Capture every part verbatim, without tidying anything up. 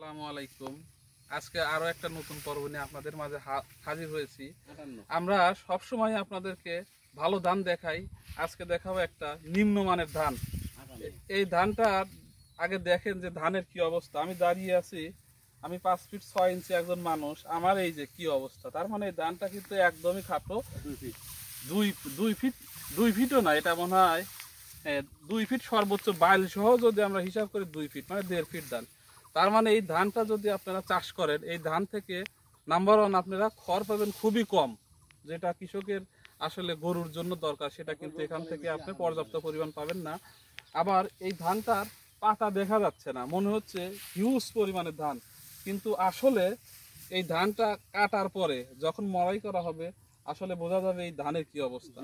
আসসালামু আলাইকুম। আজকে আরো একটা নতুন পর্ব নিয়ে আপনাদের মাঝে হাজির হয়েছি। আমরা সব সময় আপনাদেরকে ভালো ধান দেখাই, আজকে দেখাবো একটা নিম্নমানের ধান। এই ধানটা আগে দেখেন যে ধানের কি অবস্থা। আমি দাঁড়িয়ে আছি, আমি পাঁচ ফিট ছয় ইঞ্চি একজন মানুষ, আমার এই যে কি অবস্থা। তার মানে এই ধানটা কিন্তু একদমই খাটো, দুই দুই ফিট দুই ফিটও না, এটা মনে হয় দুই ফিট সর্বোচ্চ বাইল সহ যদি আমরা হিসাব করি দুই ফিট মানে দেড় ফিট ধান। তার মানে এই ধানটা যদি আপনারা চাষ করেন, এই ধান থেকে নাম্বার ওয়ান আপনারা খড় পাবেন খুবই কম, যেটা কৃষকের আসলে গরুর জন্য দরকার, সেটা কিন্তু এখান থেকে আপনি পর্যাপ্ত পরিমাণ পাবেন না। আবার এই ধানটার পাতা দেখা যাচ্ছে না, মনে হচ্ছে হিউজ পরিমাণের ধান, কিন্তু আসলে এই ধানটা কাটার পরে যখন মড়াই করা হবে আসলে বোঝা যাবে এই ধানের কি অবস্থা।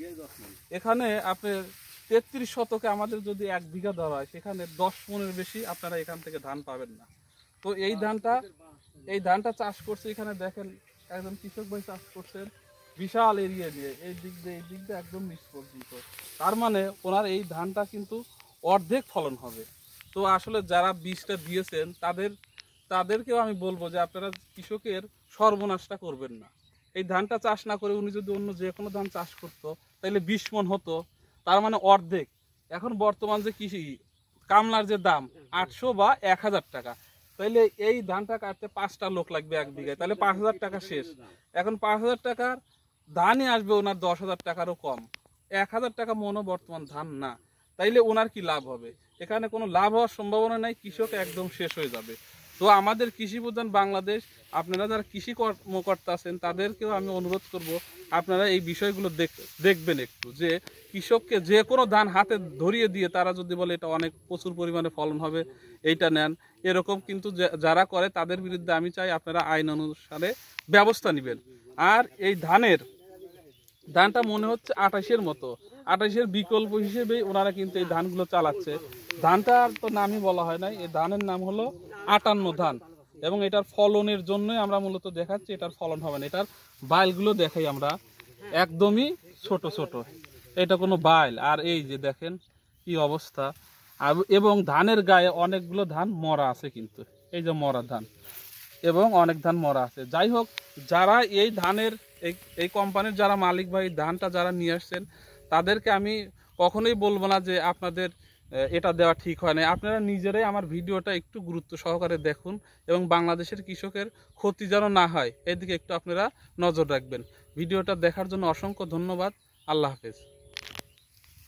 এখানে আপনার তেত্রিশ শতকে আমাদের যদি এক বিঘা ধরা হয়, সেখানে দশ মনের বেশি আপনারা এখান থেকে ধান পাবেন না। তো এই ধানটা এই ধানটা চাষ করছে, এখানে দেখেন একজন কৃষক ভাই চাষ করছেন বিশাল এরিয়া নিয়ে, এই দিক দিয়ে এই দিক দিয়ে একদম নিচ পর্যন্ত। তার মানে ওনার এই ধানটা কিন্তু অর্ধেক ফলন হবে। তো আসলে যারা বীজটা দিয়েছেন তাদের তাদেরকেও আমি বলবো যে আপনারা কৃষকের সর্বনাশটা করবেন না। এই ধানটা চাষ না করে উনি যদি অন্য যে কোনো ধান চাষ করতো তাহলে বিশ মন হতো, তার মানে অর্ধেক। এখন বর্তমান যে কৃষি কামলার যে দাম আটশো বা এক হাজার টাকা, তাইলে এই ধানটা কাটতে পাঁচটা লোক লাগবে এক বিঘায়, তাহলে পাঁচ হাজার টাকা শেষ। এখন পাঁচ হাজার টাকার ধানই আসবে ওনার দশ হাজার টাকারও কম, এক হাজার টাকা মনও বর্তমান ধান না, তাইলে ওনার কি লাভ হবে? এখানে কোনো লাভ হওয়ার সম্ভাবনা নাই, কৃষক একদম শেষ হয়ে যাবে। তো আমাদের কৃষি প্রধান বাংলাদেশ, আপনারা যারা কৃষি কর্মকর্তা আছেন তাদেরকেও আমি অনুরোধ করব আপনারা এই বিষয়গুলো দেখবেন একটু, যে কৃষককে যে কোনো ধান হাতে ধরিয়ে দিয়ে তারা যদি বলে এটা অনেক প্রচুর পরিমাণে ফলন হবে এইটা নেন, এরকম কিন্তু যারা করে তাদের বিরুদ্ধে আমি চাই আপনারা আইন অনুসারে ব্যবস্থা নেবেন। আর এই ধানের ধানটা মনে হচ্ছে আঠাশের মতো, আঠাশের বিকল্প হিসেবেই ওনারা কিন্তু এই ধানগুলো চালাচ্ছে। ধানটার তো নামই বলা হয় নাই, এই ধানের নাম হলো আটান্ন ধান, এবং এটার ফলনের জন্যই আমরা মূলত দেখাচ্ছি এটার ফলন হবে না। এটার বাইলগুলো দেখাই আমরা, একদমই ছোট ছোট, এটা কোনো বাইল। আর এই যে দেখেন কি অবস্থা, এবং ধানের গায়ে অনেকগুলো ধান মরা আছে, কিন্তু এই যে মরা ধান এবং অনেক ধান মরা আছে। যাই হোক, যারা এই ধানের এই এই কোম্পানির যারা মালিক ভাই ধানটা যারা নিয়ে আসছেন তাদেরকে আমি কখনোই বলবো না যে আপনাদের এটা দেওয়া ঠিক হয় না। আপনারা নিজেরাই আমার ভিডিওটা একটু গুরুত্ব সহকারে দেখুন এবং বাংলাদেশের কৃষকের ক্ষতি যেন না হয় এদিকে একটু আপনারা নজর রাখবেন। ভিডিওটা দেখার জন্য অসংখ্য ধন্যবাদ। আল্লাহ হাফেজ।